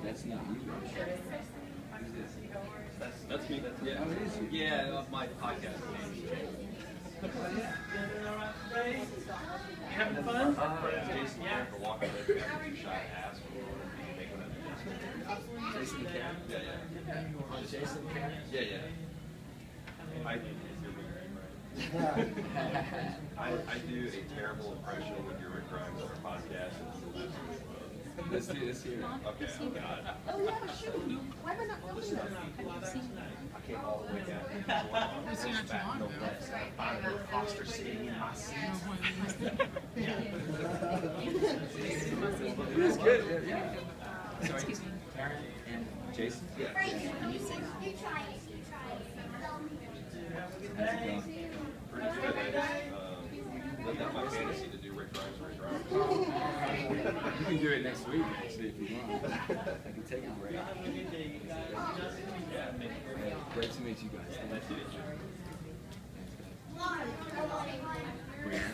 That's not you. That's me. That's yeah. Oh, it is you. Yeah, my podcast name. Having fun? Jason for walking with me. Shot ass for make one Jason the Cat? Yeah, yeah. Jason the Cat? Yeah, yeah. I do a terrible impression of your Rick Grimes on our podcast. Let's do this here. Okay, oh God. Oh yeah, sure. Why am I not filming this? Have you seen I came all the way down. We've seen not too long ago. I'm the Foster sitting in my seat. It was good. Yeah. Excuse me. Karen and Jason? Yeah. Frank, you try it. You try it. How's it going? Pretty good. Lived out my fantasy to do Rick Grimes. You can do it next week, actually, if you want. I can take a break. Great to meet you guys. Nice to meet you.